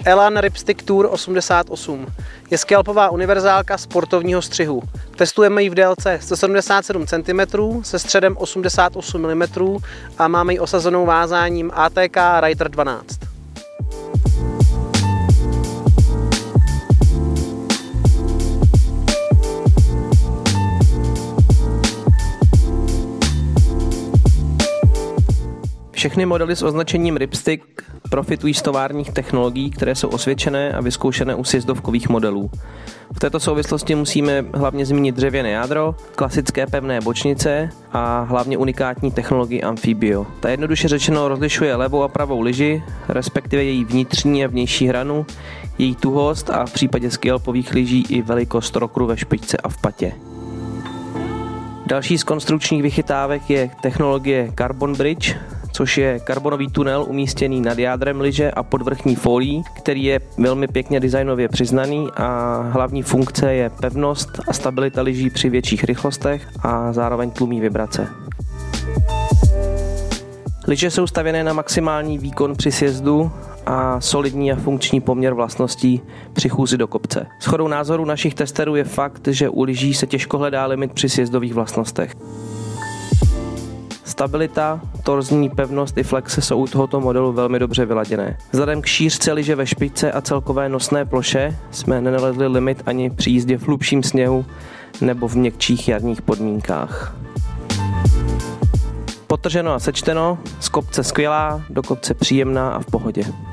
Elan Ripstick Tour 88. Je skalpová univerzálka sportovního střihu. Testujeme ji v délce 177 cm se středem 88 mm a máme ji osazenou vázáním ATK Rider 12. Všechny modely s označením Ripstick profitují z továrních technologií, které jsou osvědčené a vyzkoušené u sjezdovkových modelů. V této souvislosti musíme hlavně zmínit dřevěné jádro, klasické pevné bočnice a hlavně unikátní technologii Amphibio. Ta jednoduše řečeno rozlišuje levou a pravou lyži, respektive její vnitřní a vnější hranu, její tuhost a v případě skalpových lyží i velikost rokru ve špičce a v patě. Další z konstrukčních vychytávek je technologie Carbon Bridge, což je karbonový tunel umístěný nad jádrem lyže a pod vrchní folií, který je velmi pěkně designově přiznaný a hlavní funkce je pevnost a stabilita lyží při větších rychlostech a zároveň tlumí vibrace. Lyže jsou stavěné na maximální výkon při sjezdu a solidní a funkční poměr vlastností při chůzi do kopce. Shodou názoru našich testerů je fakt, že u lyží se těžko hledá limit při sjezdových vlastnostech. Stabilita, torzní pevnost i flexe jsou u tohoto modelu velmi dobře vyladěné. Vzhledem k šířce lyže ve špičce a celkové nosné ploše jsme nenalezli limit ani při jízdě v hlubším sněhu nebo v měkčích jarních podmínkách. Podtrženo a sečteno, z kopce skvělá, do kopce příjemná a v pohodě.